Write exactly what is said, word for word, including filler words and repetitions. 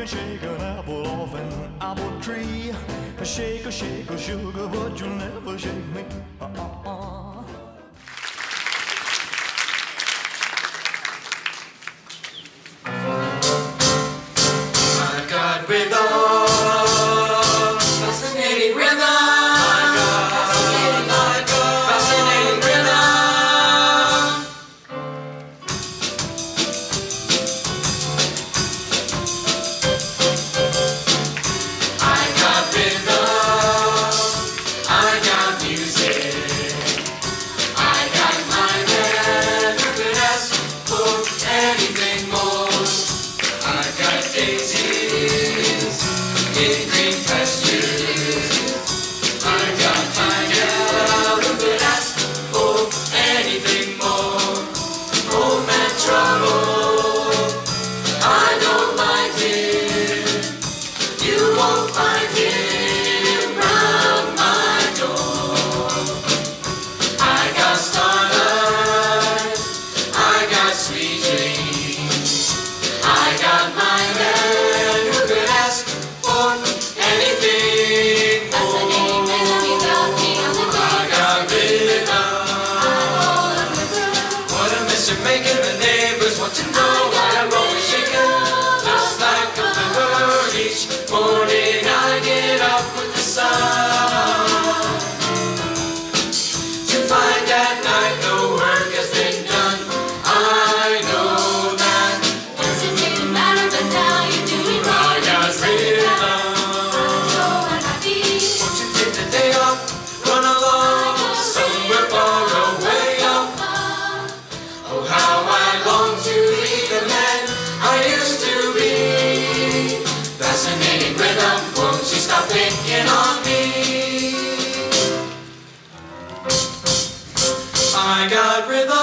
can shake an apple off an apple tree. Shake a shake a sugar, but you'll never shake me. Uh-uh-uh. I got rhythm, fascinating rhythm. I got fascinating, I got fascinating rhythm. I got rhythm, I got music. I got my man who could ask for anything more. I got daisies in green pastures. I got my gal who could ask for anything more. Home and trouble, I don't mind him. You won't find him round my door. I got starlight, I got sweet dreams. I got my man who could ask for anything more. Fascinating rhythm, you got me on the I got rhythm. rhythm. What a mess you're making, the neighbors want to know why I'm always shaking. Just like a feather each morning I get up with the sun. To find at night no work has been done. I know that. Yes, it didn't matter, but now you're doing I right. got rhythm. I'm so unhappy. Won't you take the day off, run along somewhere far away off? Oh, how I long to be the man I used to be. Fascinating rhythm, won't you stop picking on me? I got rhythm.